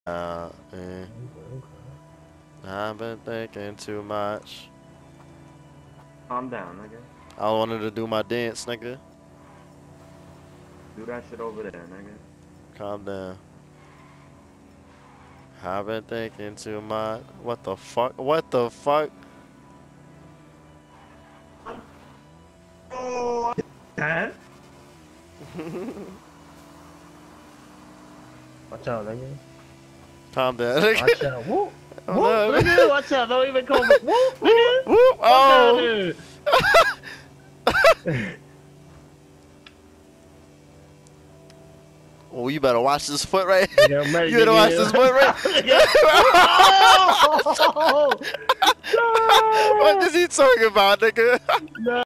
Okay. I've been thinking too much. Calm down, nigga. I wanted to do my dance, nigga. Do that shit over there, nigga. Calm down. I've been thinking too much. What the fuck? What the fuck? Oh, huh? Watch out, nigga. Calm down, nigga. Watch out. Whoop. Oh, Whoop, no. nigga. Watch out. Don't even call me. Whoop, nigga. Whoop. Fuck out Oh. here. Oh, you better watch this foot right. Yeah, I'm ready, You better nigga. watch this foot right. Oh! What is he talking about, nigga? No.